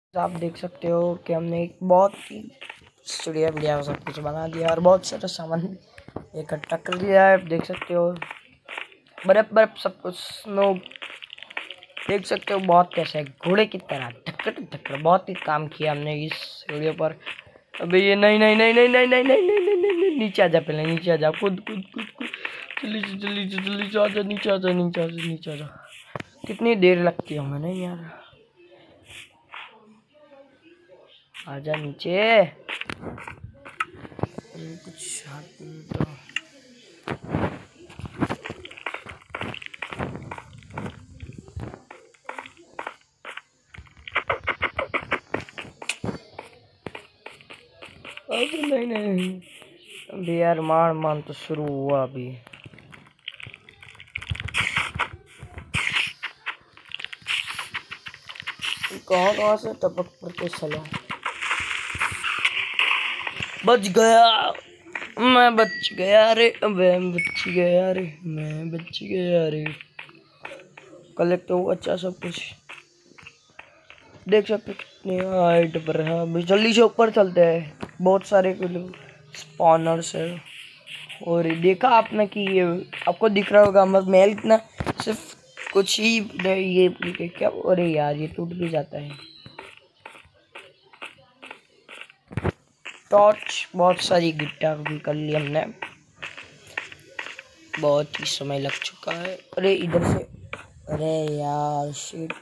आप देख सकते हो कि हमने एक बहुत ही स्टूडियो वीडियो सब कुछ बना दिया और बहुत सारा सामान इकट्ठा कर दिया है। देख सकते हो बर्फ बर्फ सब कुछ स्नो देख सकते हो बहुत कैसे है घोड़े की तरह धक्कर धक्कर। बहुत ही काम किया हमने इस वीडियो पर। अबे ये नहीं नहीं नहीं नहीं नहीं नहीं नहीं नहीं नहीं नहीं नहीं नीचे आ जा, पहले नीचे आ जा, कूद कूद कूद कूद, जल्दी से जल्दी से जल्दी से आ जा, नीचे आ जा, नीचे आ जा, नीचे आ जा। कितनी देर लगती है हमें नहीं यार, आजा नीचे। कुछ तो अभी नहीं नहीं अभी यार मान तो शुरू हुआ अभी। कहाँ से टपक पड़ते चलो। बच गया, मैं बच गया रे, मैं बच गया रे, मैं बच गया रे। कलेक्ट हो अच्छा सब कुछ देख सकते कितनी हाइट पर है। अभी जल्दी से ऊपर चलते हैं, बहुत सारे स्पॉनर्स है। और देखा आपने कि ये आपको दिख रहा होगा मत महल कितना सिर्फ कुछ ही ये क्या। अरे यार ये टूट भी जाता है। टॉर्च बहुत सारी गिटार भी कर ली हमने, बहुत ही समय लग चुका है। अरे इधर से, अरे यार शिट।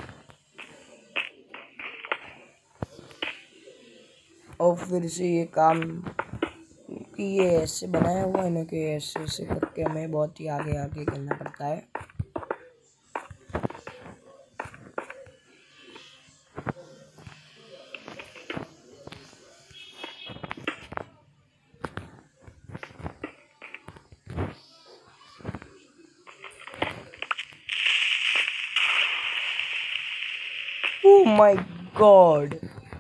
और फिर से ये काम कि ये ऐसे बनाया हुआ है ना कि ऐसे ऐसे करके हमें बहुत ही आगे आगे करना पड़ता है। ओह माय गॉड,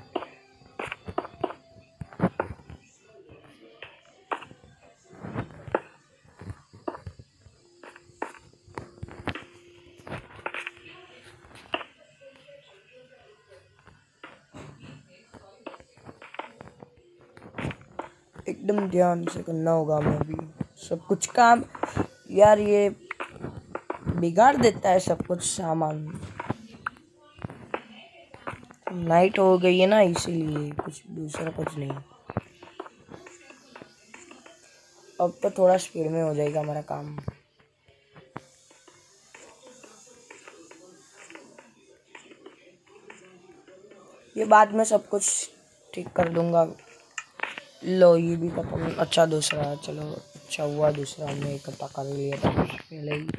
एकदम ध्यान से करना होगा हमें अभी सब कुछ काम। यार ये बिगाड़ देता है सब कुछ सामान। नाइट हो गई है ना इसीलिए, कुछ दूसरा कुछ नहीं। अब तो थोड़ा स्पीड में हो जाएगा हमारा काम। ये बाद में सब कुछ ठीक कर दूंगा। लो ये भी खत्म। अच्छा दूसरा, चलो अच्छा हुआ दूसरा हमने इकट्ठा कर लिया था पहले ही।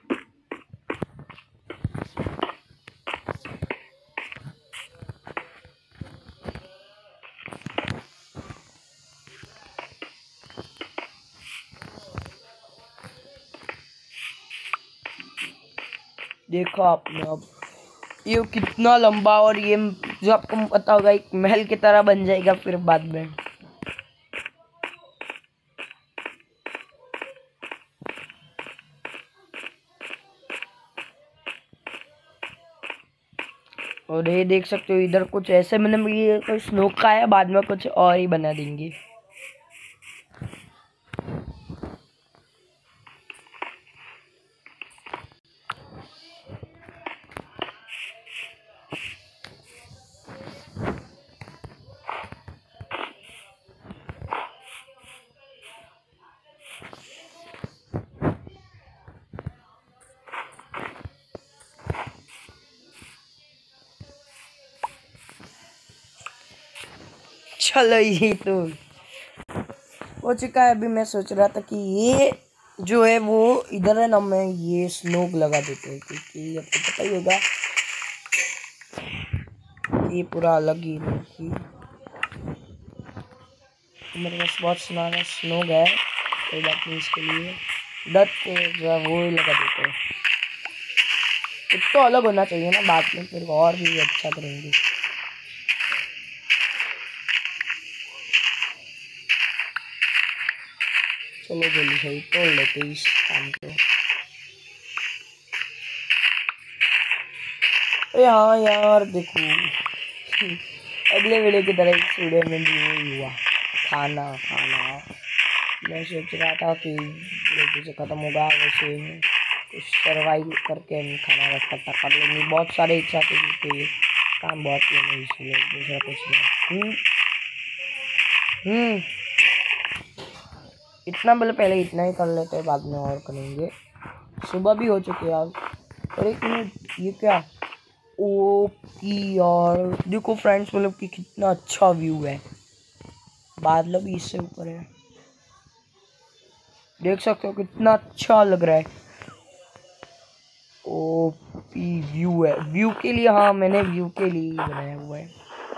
देखो आपने अब ये कितना लंबा, और ये जो आपको पता होगा एक महल की तरह बन जाएगा फिर बाद में। और ये देख सकते हो इधर कुछ ऐसे मैंने ये कोई स्नो का है, बाद में कुछ और ही बना देंगे। चलो ये तो हो चुका है। अभी मैं सोच रहा था कि ये जो है वो इधर है ना, मैं ये स्नोक लगा देते हैं क्योंकि आपको पता ही होगा ये पूरा अलग ही मेरे पास बहुत सारा स्नोक है। कोई बात नहीं, इसके लिए डट के जो है वो ही लगा देते हैं। कुछ तो अलग होना चाहिए ना, बाद में फिर और भी अच्छा करेंगे। चलो जल्दी सही तोड़ लेते इस काम को। अरे हाँ यार देखो अगले वीडियो की तरह इस वीडियो में भी वही हुआ, खाना खाना। मैं सोच रहा था कि जैसे ख़त्म होगा वैसे कुछ सर्वाइव करके हम खाना इकट्ठा कर लेंगे। बहुत सारे इच्छा थे क्योंकि काम बहुत ही नहीं, इसलिए दूसरा कुछ नहीं। इतना मतलब पहले इतना ही कर लेते हैं, बाद में और करेंगे। सुबह भी हो चुकी है यार। और एक मिनट, ये क्या? ओ यार देखो फ्रेंड्स, मतलब कि कितना अच्छा व्यू है। बादल भी इससे ऊपर है, देख सकते हो कितना अच्छा लग रहा है। ओ व्यू है, व्यू के लिए, हाँ मैंने व्यू के लिए बनाया हुआ है।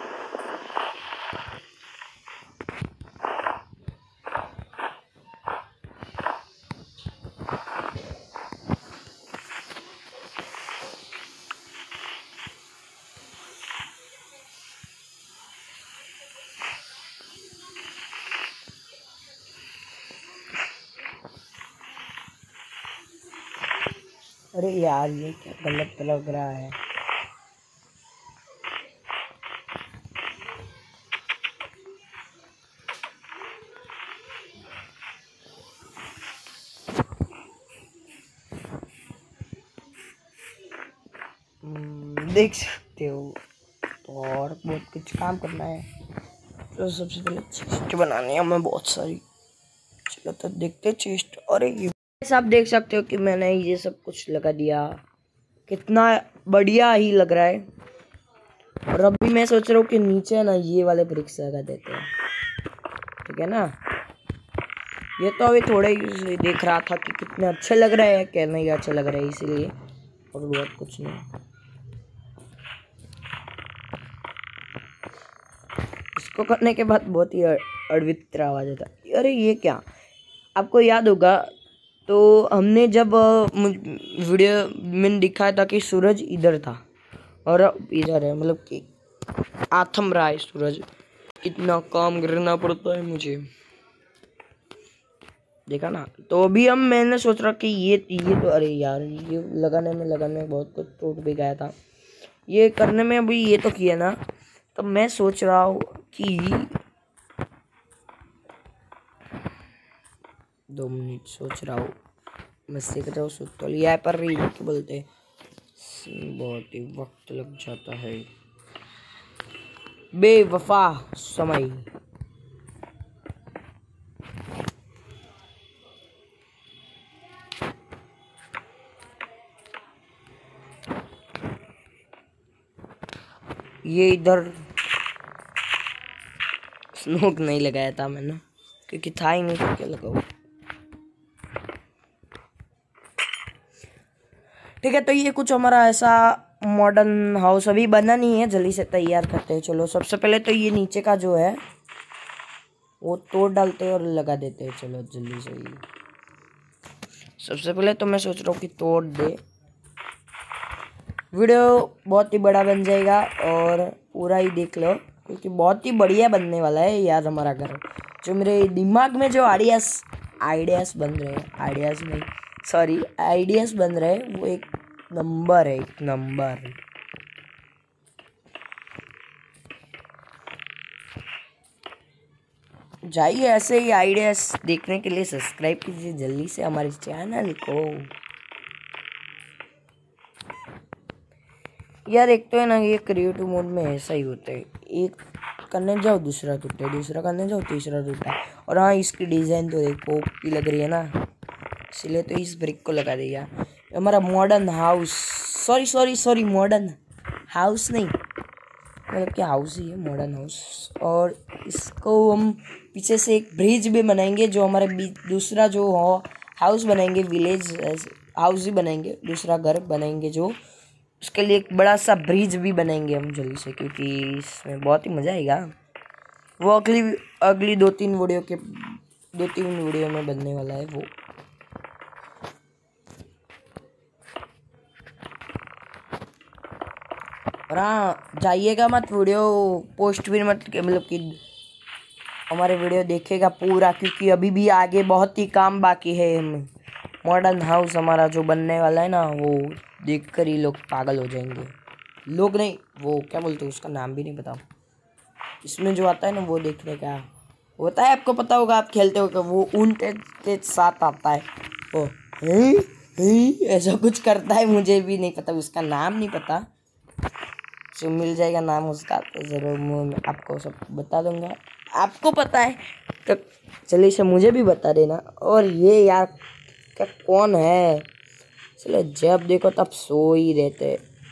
अरे यार ये क्या गलत लग रहा है। देख सकते हो, तो और बहुत कुछ काम करना है। तो सबसे पहले चेस्ट बनानी है हमें बहुत सारी। चलो तो देखते चेस्ट। अरे ये आप देख सकते हो कि मैंने ये सब कुछ लगा दिया, कितना बढ़िया ही लग रहा है। और अभी मैं सोच रहा हूँ कि नीचे ना ये वाले ब्रिक्स लगा देते हैं, ठीक है ना। ये तो अभी थोड़े ही देख रहा था कि कितने अच्छे लग रहे हैं, क्या नहीं अच्छे लग रहे हैं, इसीलिए, और बहुत कुछ नहीं। इसको करने के बाद बहुत ही अड़वित्र आवाज आता है। अरे ये क्या, आपको याद होगा तो हमने जब वीडियो में दिखाया था कि सूरज इधर था और अब इधर है, मतलब कि आथम रहा है सूरज। कितना काम करना पड़ता है मुझे, देखा ना। तो अभी हम, मैंने सोच रहा कि ये तो, अरे यार ये लगाने में बहुत कुछ टूट भी गया था। ये करने में अभी ये तो किया ना, तो मैं सोच रहा हूँ कि 2 मिनट सोच रहा हूँ, मैं सीख रहा हूँ सुतलिया पर रही क्या बोलते, बहुत ही वक्त लग जाता है। बेवफा समय। ये इधर स्मोक नहीं लगाया था मैंने, क्योंकि था ही नहीं, तो क्या लगाऊं। ठीक है, तो ये कुछ हमारा ऐसा मॉडर्न हाउस अभी बना नहीं है, जल्दी से तैयार करते हैं। चलो सबसे पहले तो ये नीचे का जो है वो तोड़ डालते हैं और लगा देते हैं। चलो जल्दी से ही सबसे पहले तो मैं सोच रहा हूँ कि तोड़ दे। वीडियो बहुत ही बड़ा बन जाएगा और पूरा ही देख लो, क्योंकि बहुत ही बढ़िया बनने वाला है यार हमारा घर। जो मेरे दिमाग में जो आइडियाज बन रहे हैं, आइडियाज नहीं सॉरी आइडियाज बन रहे हैं, वो एक नंबर है, एक नंबर। जाइए ऐसे ही आइडियाज देखने के लिए सब्सक्राइब कीजिए जल्दी से हमारे चैनल को। यार एक तो है ना, ये क्रिएटिव मोड में ऐसा ही होता है, एक करने जाओ दूसरा टूटता है, दूसरा करने जाओ तीसरा टूटता है। और हाँ, इसकी डिज़ाइन तो देखो की लग रही है ना, इसलिए तो इस ब्रिक को लगा दिया। हमारा modern house, sorry modern house नहीं, मतलब क्या हाउस ही है, मॉडर्न हाउस। और इसको हम पीछे से एक ब्रिज भी बनाएंगे, जो हमारे दूसरा जो हाउस बनाएंगे, विलेज हाउस ही बनाएंगे, दूसरा घर बनाएंगे, जो उसके लिए एक बड़ा सा ब्रिज भी बनाएंगे हम जल्दी से, क्योंकि इसमें बहुत ही मज़ा आएगा। वो अगली 2-3 वीडियो में बनने वाला है वो। और हाँ, जाइएगा मत, वीडियो पोस्ट भी मत, मतलब कि हमारे वीडियो देखेगा पूरा, क्योंकि अभी भी आगे बहुत ही काम बाकी है। हम मॉडर्न हाउस हमारा जो बनने वाला है ना, वो देखकर ही लोग पागल हो जाएंगे। लोग नहीं, वो क्या बोलते हैं उसका नाम भी नहीं पता। इसमें जो आता है ना वो देखने का होता है, आपको पता होगा, आप खेलते हो, वो ऊंट के साथ आता है वो। ही, ऐसा कुछ करता है, मुझे भी नहीं पता, उसका नाम नहीं पता। जो मिल जाएगा नाम उसका तो ज़रूर मैं आपको सब बता दूंगा। आपको पता है तो चलिए इसे मुझे भी बता देना। और ये यार क्या कौन है, चलो जब देखो तब सो ही रहते।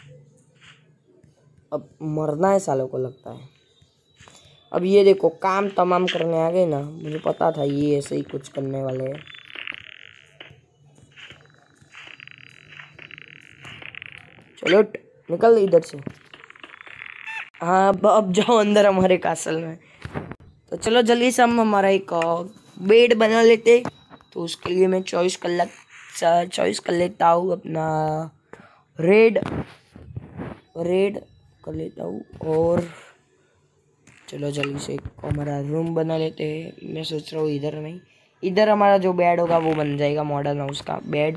अब मरना है सालों को लगता है। अब ये देखो काम तमाम करने आ गए ना, मुझे पता था ये ऐसे ही कुछ करने वाले हैं। चलो निकल इधर से। हाँ अब जाओ अंदर हमारे कासल में। तो चलो जल्दी से हम हमारा एक बेड बना लेते। तो उसके लिए मैं चॉइस कर लेता हूँ अपना रेड कर लेता हूँ। और चलो जल्दी से एक हमारा रूम बना लेते हैं। मैं सोच रहा हूँ इधर नहीं, इधर हमारा जो बेड होगा वो बन जाएगा मॉडर्न हाउस का बेड।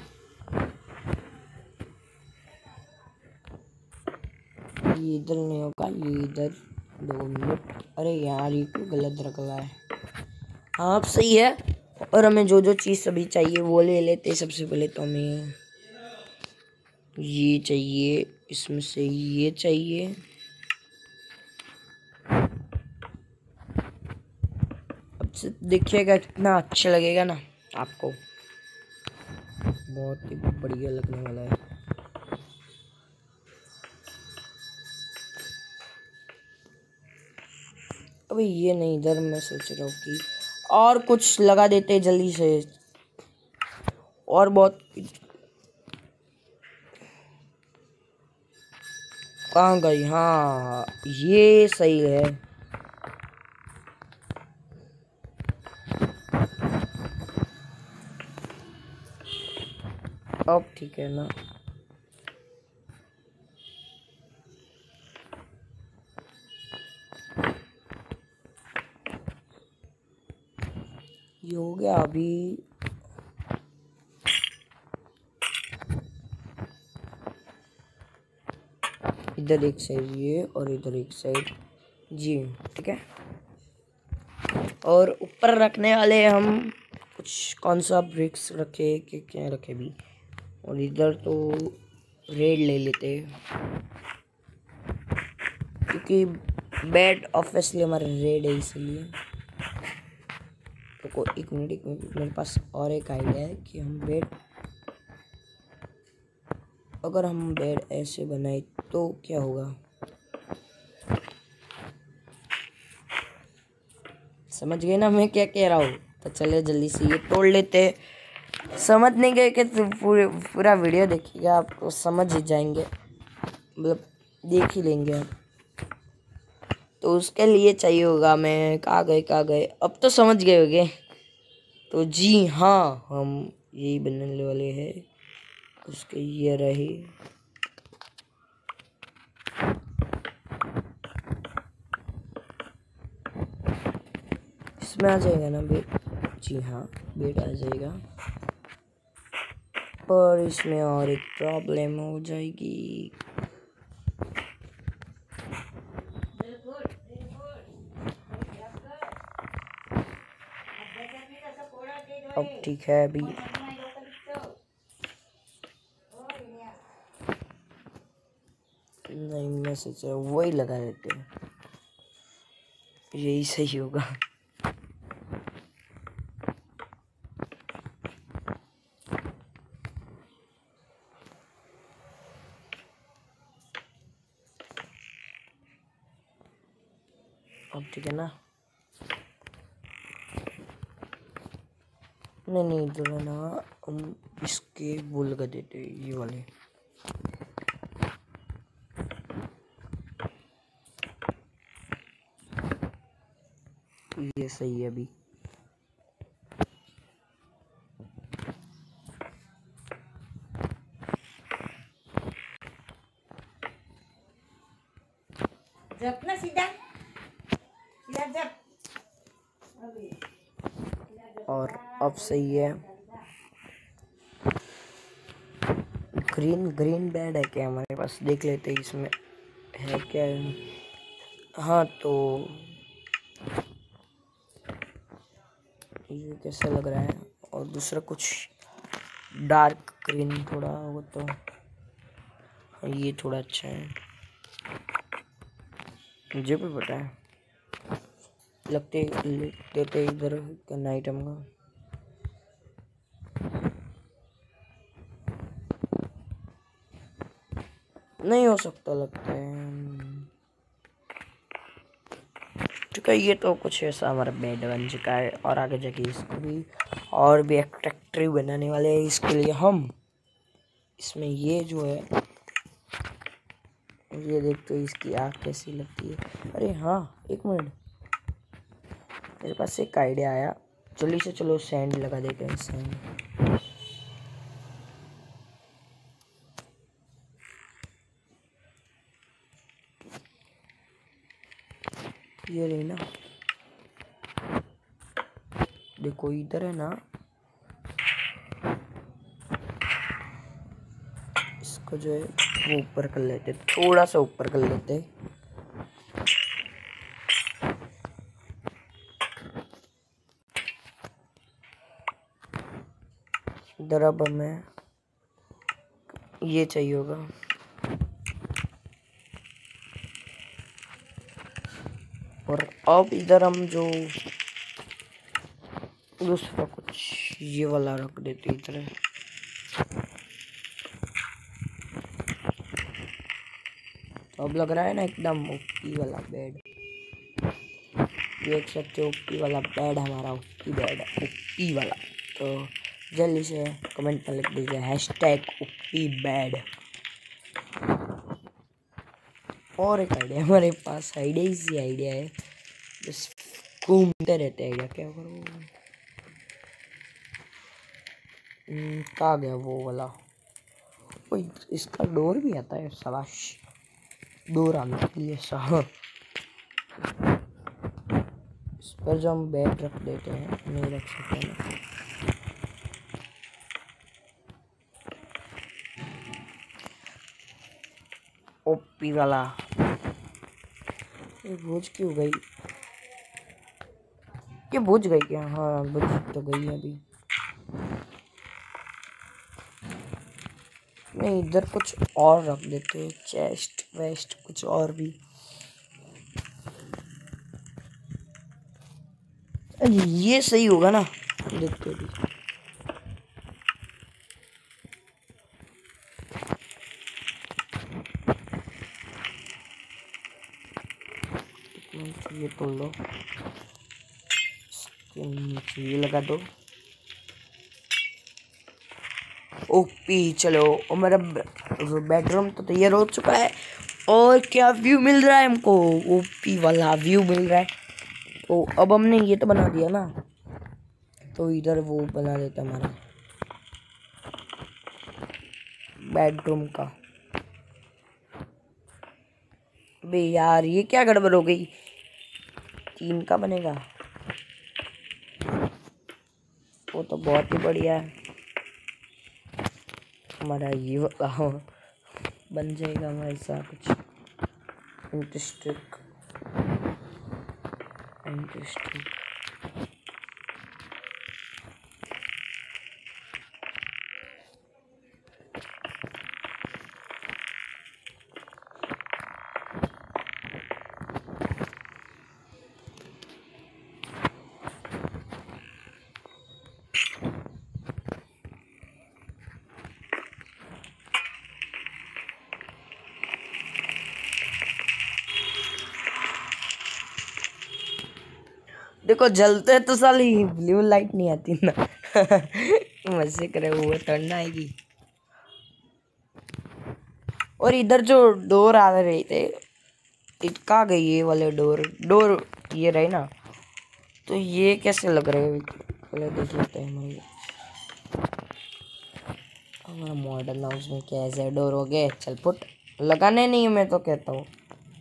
ये इधर नहीं होगा, ये इधर। 2 मिनट, अरे यार ये क्यों गलत रख रहा है। हाँ अब सही है। और हमें जो जो चीज़ सभी चाहिए वो ले लेते। सबसे पहले तो हमें ये चाहिए, इसमें से ये चाहिए। अब से देखिएगा कितना अच्छा लगेगा ना आपको, बहुत ही बढ़िया लगने वाला है। अबे ये नहीं, इधर मैं सोच रहा हूँ कि और कुछ लगा देते जल्दी से। और बहुत कहाँ गई, हाँ ये सही है। अब ठीक है ना। ये हो गया अभी। इधर एक साइड ये और इधर एक साइड जी, ठीक है। और ऊपर रखने वाले हम कुछ कौन सा ब्रिक्स रखे कि क्या रखे भी। और इधर तो रेड ले लेते क्योंकि बेड ऑब्वियसली हमारा रेड है इसलिए। तो एक मिनट मेरे पास और एक आइडिया है कि अगर हम बेड ऐसे बनाए तो क्या होगा, समझ गए ना मैं क्या कह रहा हूँ। तो चले जल्दी से ये तोड़ लेते। समझ नहीं गए कि तो पूरा वीडियो देखिएगा, आपको समझ ही जाएंगे, मतलब देख ही लेंगे आप। तो उसके लिए चाहिए होगा, मैं कहाँ गए, अब तो समझ गए होगे। तो जी हाँ, हम यही बनने वाले हैं। उसके ये रहे, इसमें आ जाएगा ना बेड। जी हाँ बेड आ जाएगा। पर इसमें और एक प्रॉब्लम हो जाएगी। अब ठीक है अभी नहीं, मैं सोच रहा हूँ वही लगा देते हैं, यही सही होगा। अब ठीक है ना। नहीं इधर है ना, हम इसके वो लगा देते ये वाले। ये सही है अभी। जप ना सीधा सीधा जप। और अब सही है ग्रीन ग्रीन बेड है क्या हमारे पास? देख लेते हैं इसमें है क्या। हाँ तो ये कैसा लग रहा है, और दूसरा कुछ डार्क ग्रीन थोड़ा हो तो ये थोड़ा अच्छा है, मुझे भी पता है। लगते देते इधर करना आइटम का। नहीं हो सकता लगता है। ठीक है, ये तो कुछ ऐसा हमारा बेड बन चुका है, और आगे जाके इसको भी और भी अट्रैक्टिव बनाने वाले हैं। इसके लिए हम इसमें ये जो है, ये देखते हो इसकी आँख कैसी लगती है। अरे हाँ, एक मिनट, मेरे पास एक आइडिया आया। जल्दी से चलो सैंड लगा देते हैं। सैंड ये रही ना, देखो इधर है ना, इसको जो है वो ऊपर कर लेते, थोड़ा सा ऊपर कर लेते। इधर अब हमें ये चाहिए होगा, और अब इधर हम जो दूसरा कुछ ये वाला रख देते इधर। तो अब लग रहा है ना एकदम ओपी वाला बेड। देख सकते हो ओपी वाला बेड, हमारा ओपी बेड है, ओपी वाला। तो जल्दी से कमेंट में लिख दीजिए #ओपी बेड। और एक आइडिया हमारे पास, आइडिया है, बस घूमते रहते आइडिया। क्या करो, कहाँ गया वो वाला? कोई इसका डोर भी आता है, शाबाश, डोर आने के लिए सा। इस पर जो हम बेड रख देते हैं, नहीं रख सकते ना। ओपी वाला ये बुझ क्यों गई? ये बुझ गई क्या? हाँ बुझ तो गई अभी। नहीं, इधर कुछ और रख देते हैं, चेस्ट वेस्ट कुछ और भी। अरे ये सही होगा ना, देखते भी। ये तोड़ लो, इसके नीचे ये लगा दो। ओपी, चलो और मेरा बेडरूम तो तैयार हो चुका है। और क्या व्यू मिल रहा है हमको, ओपी वाला व्यू मिल रहा है। तो अब हमने ये तो बना दिया ना, तो इधर वो बना देता हमारा बेडरूम का। बे यार, ये क्या गड़बड़ हो गई? 3 का बनेगा, वो तो बहुत ही बढ़िया है। हमारा ये बन जाएगा हमारे साथ कुछ इंटरेस्टिंग। देखो जलते तो साली ब्लू लाइट नहीं आती ना। मजे करे वो टर्न आएगी। और इधर जो डोर आ रहे थे, कहाँ गई ये वाले डोर ये रहे ना, तो ये कैसे लग रहे हैं पहले देख लेते हैं। हमारा मॉडर्न हाउस में कैसे डोर हो गए? चल पुट, लगाने नहीं, मैं तो कहता हूँ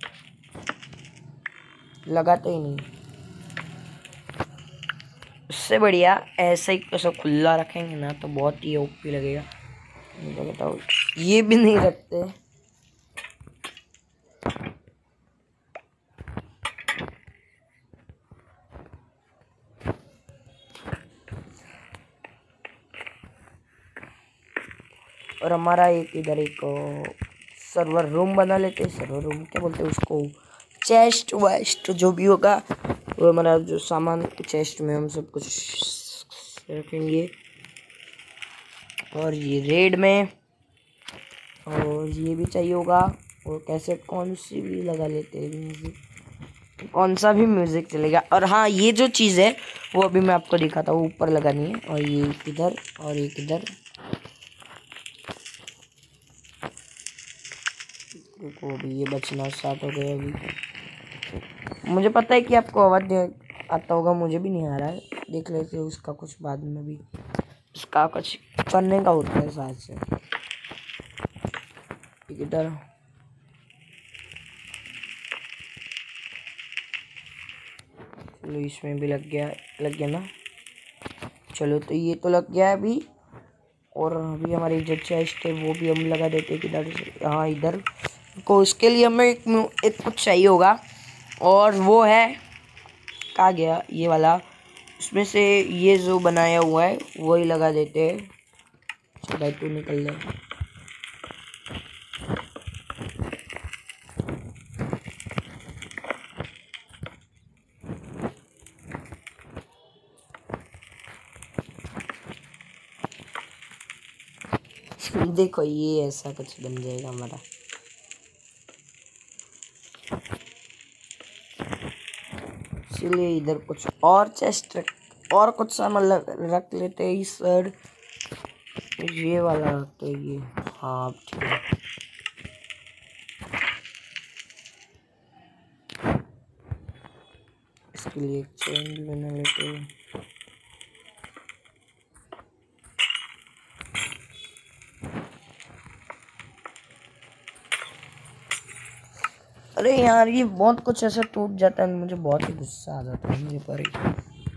लगाते ही नहीं। उससे बढ़िया ऐसे ही सब खुला रखेंगे ना, तो बहुत ही ओपी लगेगा। मैं तो बताऊँ ये भी नहीं रखते। और हमारा एक इधर एक सर्वर रूम बना लेते हैं। सर्वर रूम क्या बोलते हैं उसको, चेस्ट वेस्ट जो भी होगा वो हमारा जो सामान चेस्ट में हम सब कुछ रखेंगे। और ये रेड में, और ये भी चाहिए होगा। और कैसे कौन सी भी लगा लेते हैं म्यूजिक, कौन सा भी म्यूजिक चलेगा। और हाँ, ये जो चीज़ है वो अभी मैं आपको दिखाता हूँ, ऊपर लगानी है। और ये इधर और एक इधर। देखो अभी ये बचना स्टार्ट हो गया। अभी मुझे पता है कि आपको आवाज़ आता होगा, मुझे भी नहीं आ रहा है। देख लेते हैं उसका कुछ बाद में भी, उसका कुछ करने का होता है शायद से। इधर चलो इसमें भी लग गया ना। चलो तो ये तो लग गया अभी। और अभी हमारी जो चेस्ट है वो भी हम लगा देते हैं किधर से, हाँ इधर को। उसके लिए हमें एक कुछ चाहिए होगा, और वो है कहाँ गया ये वाला। उसमें से ये जो बनाया हुआ है वही लगा देते हैं। चल भाई तू निकल ले। देखो ये ऐसा कुछ बन जाएगा हमारा। इसलिए इधर कुछ और चेस्ट और कुछ सामान रख लेते हैं इस साइड। ये वाला रखते हैं ये, हाँ ठीक है। इसके लिए एक चेन भी बना लेते हैं। अरे यार ये बहुत कुछ ऐसा टूट जाता है, मुझे बहुत ही गुस्सा आ जाता है मेरे पर ही।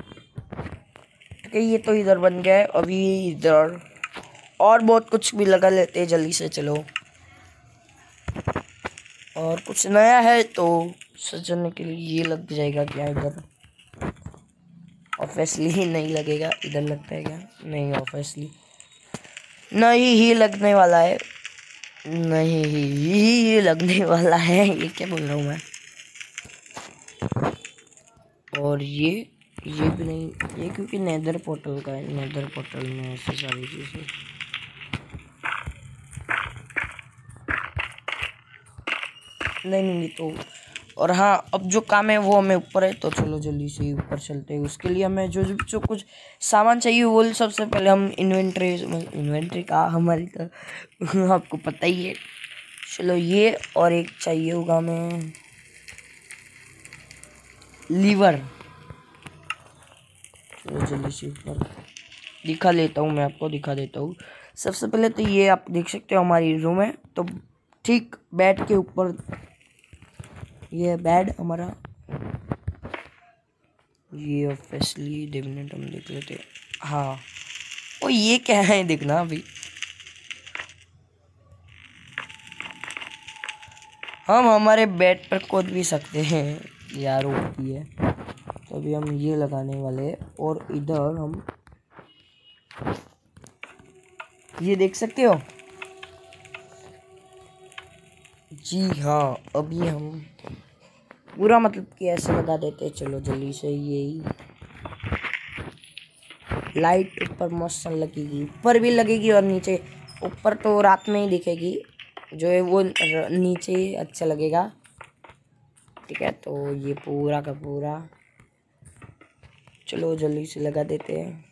ये तो इधर बन गया है। अभी इधर और बहुत कुछ भी लगा लेते हैं जल्दी से। चलो और कुछ नया है तो सजाने के लिए ये लग जाएगा क्या इधर? ऑब्वियसली नहीं लगेगा। इधर लगता है क्या? नहीं, ऑब्वियसली नहीं ही लगने वाला है। नहीं ही लगने वाला है। ये क्या बोल रहा हूँ मैं? और ये भी नहीं, ये क्योंकि नेदर पोर्टल का है। नेदर पोर्टल में ऐसी सारी चीज़ें। नहीं तो, और हाँ अब जो काम है वो हमें ऊपर है, तो चलो जल्दी से ऊपर चलते हैं। उसके लिए हमें जो कुछ सामान चाहिए वो सबसे पहले हम इन्वेंट्री का हमारी तो आपको पता ही है। चलो ये, और एक चाहिए होगा हमें लीवर। चलो जल्दी से ऊपर दिखा लेता हूँ, मैं आपको दिखा देता हूँ। सबसे पहले तो ये आप देख सकते हो हमारी रूम है, तो ठीक बेड के ऊपर ये बेड हमारा। ये ऑब्वियसली 2 मिनट हम देख लेते हैं। हाँ, ओ ये क्या है देखना अभी। हम हमारे बेड पर कूद भी सकते हैं यार, होती है। तो अभी हम ये लगाने वाले हैं। और इधर हम ये देख सकते हो। जी हाँ, अभी हम पूरा मतलब कि ऐसे लगा देते हैं। चलो जल्दी से यही लाइट ऊपर मस्त लगेगी, ऊपर भी लगेगी और नीचे। ऊपर तो रात में ही दिखेगी, जो है वो नीचे ही अच्छा लगेगा। ठीक है, तो ये पूरा का पूरा चलो जल्दी से लगा देते हैं।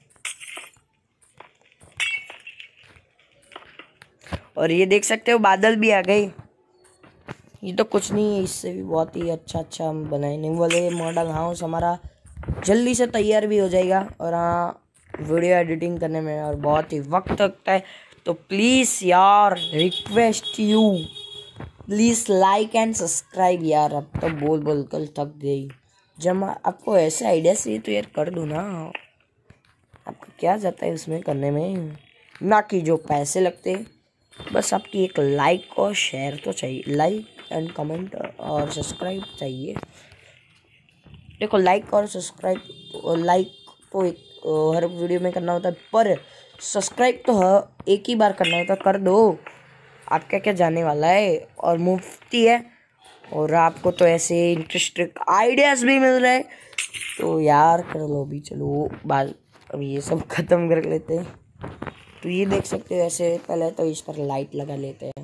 और ये देख सकते हो बादल भी आ गए। ये तो कुछ नहीं है, इससे भी बहुत ही अच्छा हम बनाने वाले मॉडल हाउस हमारा जल्दी से तैयार भी हो जाएगा। और हाँ, वीडियो एडिटिंग करने में और बहुत ही वक्त लगता है, तो प्लीज़ यार request you, please like and subscribe यार। अब तो बोल कल थक गई। जब आपको ऐसे आइडिया चाहिए तो यार कर दो ना। आपको क्या जाता है उसमें करने में, ना कि जो पैसे लगते। बस आपकी एक लाइक और शेयर तो चाहिए, लाइक एंड कमेंट और सब्सक्राइब चाहिए। देखो लाइक और सब्सक्राइब, लाइक तो एक हर वीडियो में करना होता है, पर सब्सक्राइब तो एक ही बार करना होता है, कर दो। आपका क्या जाने वाला है, और मुफ्ती है, और आपको तो ऐसे इंटरेस्टिंग आइडियाज भी मिल रहे हैं, तो यार कर लो भी। चलो बाल अभी ये सब ख़त्म कर लेते हैं। तो ये देख सकते हो ऐसे, पहले तो इस पर लाइट लगा लेते हैं।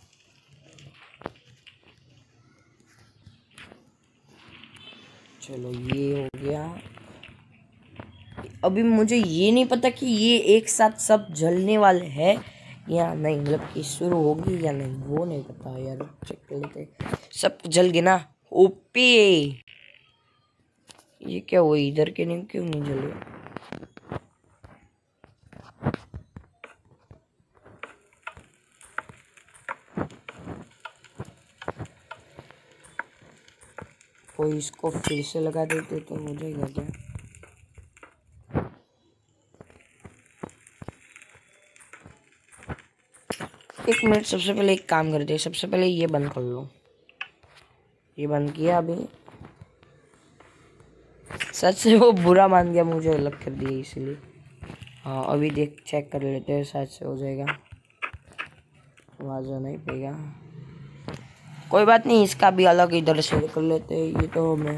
चलो ये हो गया। अभी मुझे ये नहीं पता कि ये एक साथ सब जलने वाले हैं या नहीं, मतलब कि शुरू होगी या नहीं, वो नहीं पता यार। चेक कर लेते। सब जल गए ना? ओपी। ये क्या हुआ, इधर के नहीं, क्यों नहीं जले? कोई इसको फिर से लगा देते तो हो जाएगा क्या? एक मिनट, सबसे पहले एक काम करते हैं, सबसे पहले ये बंद कर लो। ये बंद किया अभी। सच से वो बुरा मान गया, मुझे अलग कर दिया इसलिए। हाँ अभी देख चेक कर लेते हैं, शायद से हो जाएगा। आवाज नहीं पेगा, कोई बात नहीं, इसका भी अलग इधर से कर लेते हैं। ये तो मैं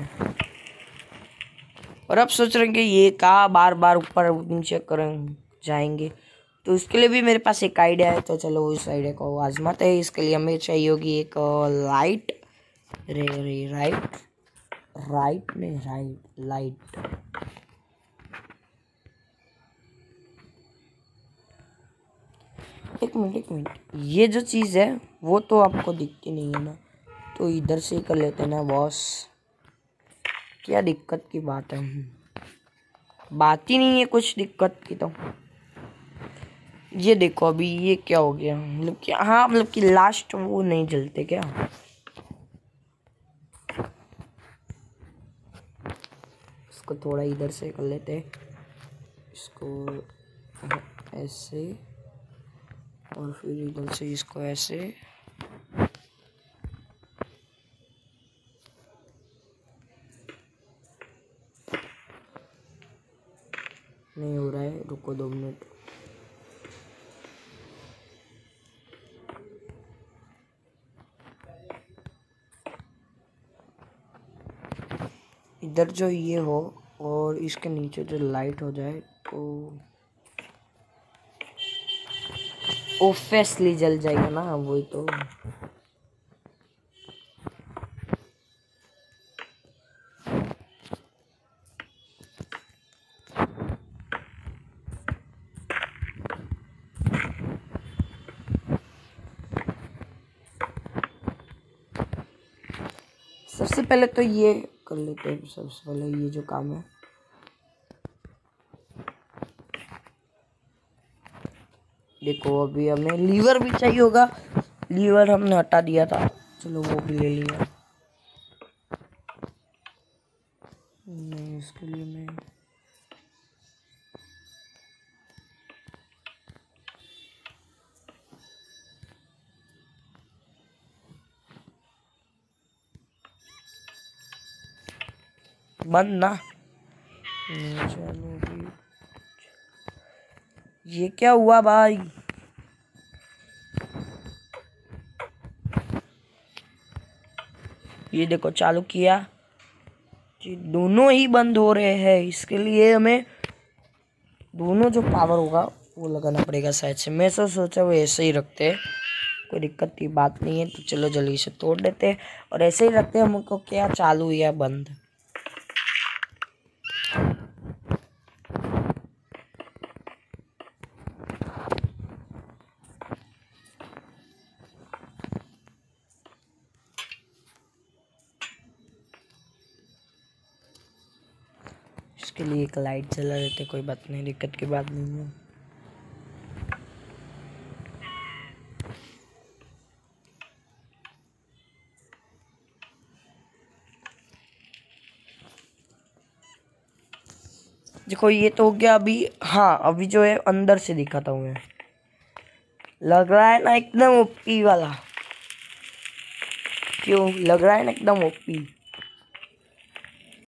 और अब सोच रहे हैं कि ये का बार बार ऊपर नीचे करें जाएंगे, तो इसके लिए भी मेरे पास एक आइडिया है। तो चलो उस आइडिया को आजमाते हैं। इसके लिए हमें चाहिए होगी एक लाइट, राइट राइट नहीं राइट लाइट। एक मिनट, ये जो चीज़ है वो तो आपको दिखती नहीं है ना, तो इधर से ही कर लेते हैं ना बॉस। क्या दिक्कत की बात है? बात ही नहीं है कुछ दिक्कत की। तो ये देखो अभी ये क्या हो गया, मतलब कि हाँ, मतलब कि लास्ट वो नहीं जलते क्या? इसको थोड़ा इधर से कर लेते हैं, इसको ऐसे, और फिर इधर से इसको ऐसे। नहीं हो रहा है, रुको 2 मिनट। इधर जो ये हो और इसके नीचे जो लाइट हो जाए तो ऑब्वियसली जल जाएगा ना, वही तो। सबसे पहले तो ये कर लेते हैं, सबसे पहले ये जो काम है। देखो अभी हमें लीवर भी चाहिए होगा, लीवर हमने हटा दिया था, चलो वो भी ले लिया। नहीं इसके लिए मैं बंद ना। चलो भी, ये क्या हुआ भाई? ये देखो चालू किया, ये दोनों ही बंद हो रहे हैं। इसके लिए हमें दोनों जो पावर होगा वो लगाना पड़ेगा शायद से। मैं तो सोचा वो ऐसे ही रखते हैं, कोई दिक्कत की बात नहीं है। तो चलो जल्दी से तोड़ देते हैं और ऐसे ही रखते हैं। हमको क्या चालू या बंद? इसके लिए एक लाइट जला देते, कोई बात नहीं, दिक्कत की बात नहीं है। देखो ये तो हो गया अभी। हाँ अभी जो है अंदर से दिखाता हूँ मैं। लग रहा है ना एकदम ओपी वाला, क्यों लग रहा है ना एकदम ओपी।